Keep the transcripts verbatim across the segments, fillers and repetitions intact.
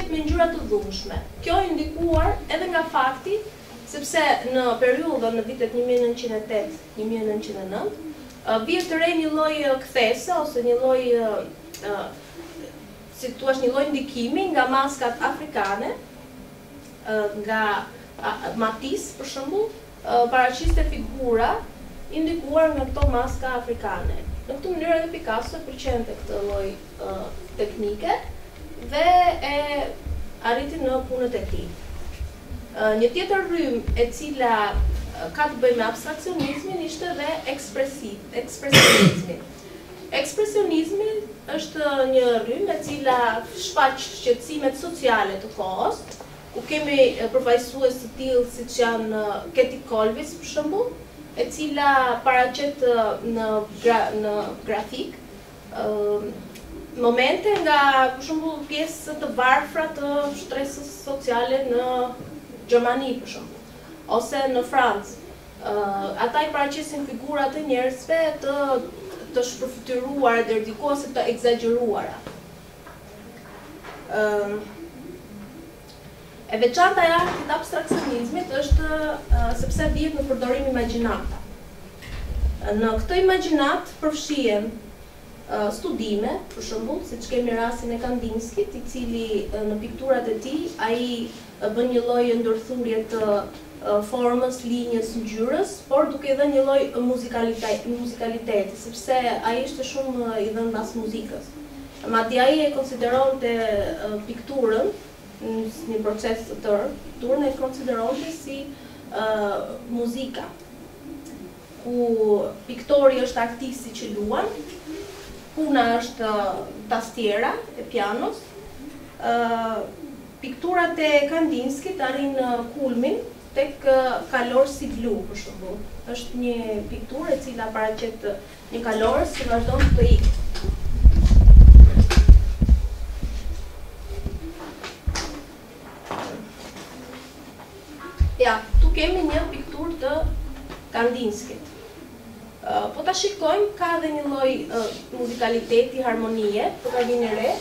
me ngjyra të dhunshme. Kjo i ndikuar edhe nga fakti sepse në periudhën në vitet një mijë e nëntëqind e tetë deri një mijë e nëntëqind e nëntë bie të re një lloj kthese ose një lloj si thua një lloj ndikimi nga maskat afrikane, nga Matisse për shembull, paraqiste figura indikuar nga këto maska afrikane. Në këtë mënyrë edhe Picasso pëlqente këtë lloj teknike dhe e arriti në punët e tij. Një tjetër rrymë e cila ka të bëjë me abstraksionizmin ishte dhe ekspresionizmi. Ekspresionizmi është një rrymë e cila shfaq shqetësimet sociale të kohës, ku kemi përfaqësues të tillë siç janë Katie Colvitz për shembull, e cila paraqet në gra, në grafik uh, momente nga për shembull pjesë të varfra të shtresës sociale në Gjermani për shembull, ose në Francë. Uh, ata i paraqesin figurat e njerëzve të të shpërfytyruara, derdikuese, të egzageruara. Uh, E veçanta e artit të abstraksionizmit është uh, sepse vjet në përdorim imagjinata. Në këtë imagjinat përfshihen uh, studime, për shembull, siç kemi rastin e Kandinskit, i cili uh, në pikturat e tij ai uh, bën një lloj ndërthurje të uh, formës, linjës, ngjyrës, por duke dhënë një lloj muzikaliteti, muzikaliteti, sepse ai ishte shumë uh, i dhënë mbas muzikës. Madje ai e konsideronte uh, pikturën në një proces të tërë, pikturën e konsideronte si uh, muzika, ku piktori është artisti që luan, puna është uh, tastiera e pianos, uh, pikturat e Kandinskit arrin uh, kulmin tek uh, kalor si blu, për shembull. Është një pikturë e cila paraqet një kalor që vazhdon të ikë. Ja, tu kemi një pikturë të Kandinskit. Uh, po ta shikojmë, ka edhe një lloj uh, muzikaliteti, harmonie, po ka vini re.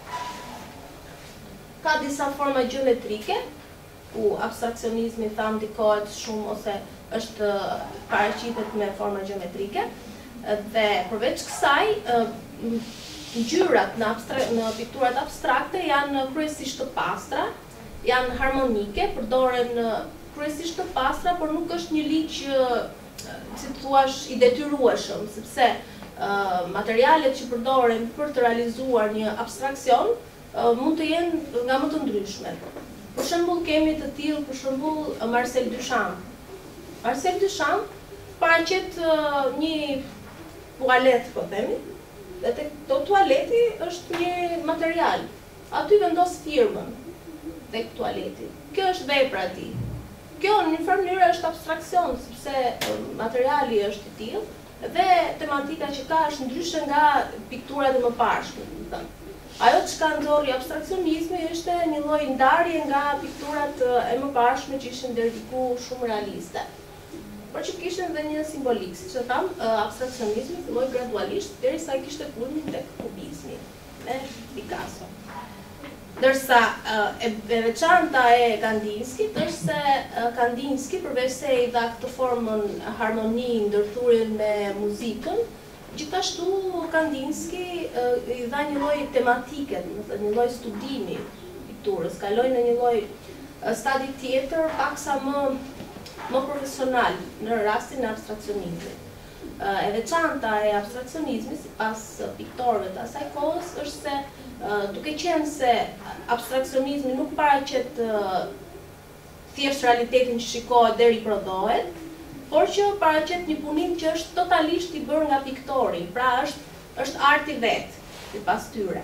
Ka disa forma gjeometrike, ku abstraksionizmi tham ndikohet shumë ose është uh, paraqitet me forma gjeometrike. Uh, dhe përveç kësaj, uh, ngjyrat në, abstra në pikturat abstrakte janë kryesisht të pastra, janë harmonike, përdoren uh, kryesisht të pastra, por nuk është një ligj, si thua, i detyrueshëm, sepse uh, materialet që përdoren për të realizuar një abstraksion uh, mund të jenë nga më të ndryshmet. Për shembull kemi të tillë, për shembull Marcel Duchamp. Marcel Duchamp paraqet uh, një tualet, po themi, dhe tek to tualeti është një material. Aty vendos firmën tek tualeti. Kjo është vepra e tij. Kjo në një farë mënyrë është abstraksion, sepse materiali është i tillë dhe tematika që ka është ndryshe nga pikturat e mëparshme. Ajo që ka nxorri abstraksionizmi ishte një lloj ndarje nga pikturat e mëparshme që ishin ndërdiku shumë realiste, por që kishin dhe një simbolik, siç e tham, abstraksionizmi filloi gradualisht derisa kishte kulmin tek kubizmi me Picasso. Ndërsa e veçanta e Kandinskit është se Kandinski, përveç se i dha këtë formën harmoni, ndërthurjen me muzikën, gjithashtu Kandinski i dha një lloj tematike, do të thënë një lloj studimi pikturës, kaloi në një lloj stadi tjetër, paksa më më profesional në rastin e abstraksionizmit. E veçanta e abstraksionizmit sipas piktorëve të asaj kohës është se Uh, duke qenë se abstraksionizmi nuk paraqet uh, thjesht realitetin që shikohet dhe riprodhohet, por që paraqet një punim që është totalisht i bërë nga piktori, pra është, është arti vetë, sipas tyre.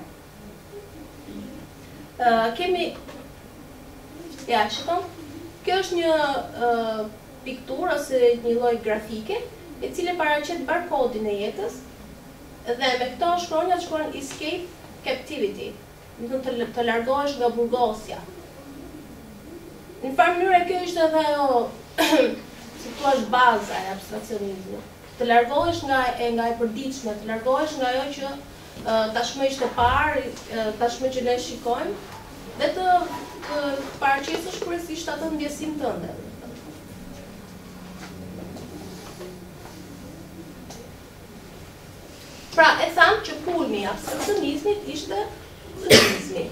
Uh, kemi... Ja, shikon? Kjo është një uh, pikturë ose një lloj grafike, e cila paraqet barkodin e jetës, dhe me këto shkronjat shkruan escape captivity, do të, të largohesh nga burgosja. Në farë mënyrë kjo ishte edhe ajo, si thua, baza e abstraksionizmit. Të largohesh nga e nga e përditshme, të largohesh nga ajo që uh, tashmë ishte parë, uh, tashmë që ne shikojmë, dhe të paraqesësh kryesisht atë ndjesim tënde. Pra, e thamë që kulmi i abstraksionizmit ishte kubizmi.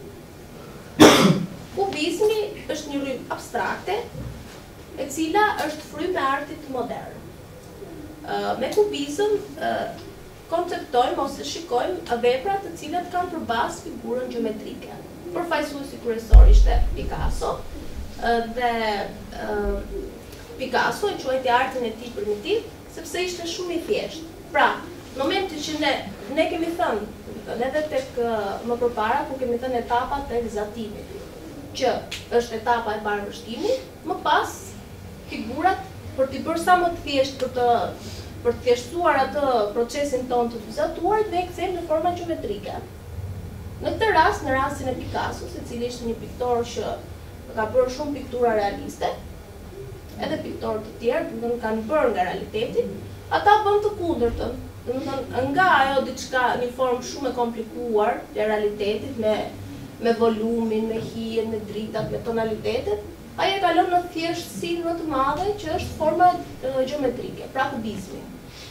Kubizmi është një rrymë abstrakte, e cila është frymë e artit modern. Me kubizëm konceptojmë ose shikojmë vepra të cilat kanë përbazë figurën gjeometrike. Përfaqësuesi kryesor ishte Picasso dhe Picasso e quajti artin e tij primitiv sepse ishte shumë i thjeshtë. Pra, në momentin që ne ne kemi thënë edhe tek më përpara ku kemi thënë etapa të egzatimit, që është etapa e parë vështimit, më pas figurat për t'i bërë sa më të thjesht për të për të thjeshtësuar atë procesin tonë të vizatuarit dhe e kthejmë në forma gjeometrike. Në këtë rast, në rastin e Picasso, i cili ishte një piktor që ka bërë shumë piktura realiste, edhe piktorë të tjerë, do të kanë bërë nga realiteti, ata bën të kundërtën. Do të thonë, nga ajo diçka një formë shumë e komplikuar e realitetit me me volumin, me hijen, me dritat, me tonalitetet, ai e kalon në thjeshtësinë më të madhe që është forma gjeometrike, pra kubizmi.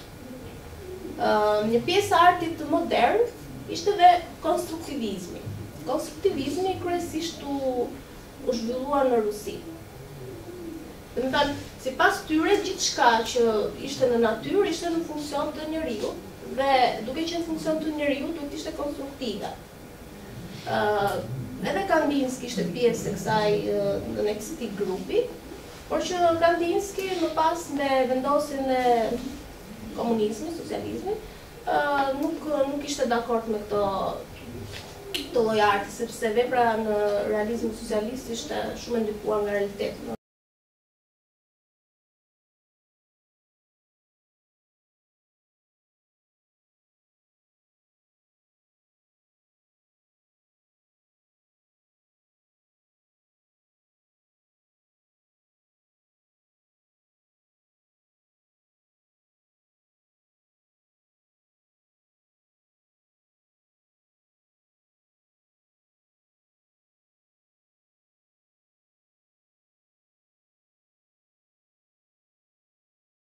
Një pjesë e artit modern ishte dhe konstruktivizmi. Konstruktivizmi kryesisht u, u zhvillua në Rusi. Do të thonë, sipas tyre gjithçka që ishte në natyrë ishte në funksion të njeriut dhe duke qenë funksion të njeriut duhet ishte konstruktive. Uh, edhe Kandinsky ishte pjesë e kësaj uh, në këtij grupi, por që Kandinsky më pas me vendosjen e komunizmit, socializmit, uh, nuk nuk ishte dakord me këto të lloj arti, sepse vepra në realizmin socialist ishte shumë e ndikuar nga realiteti.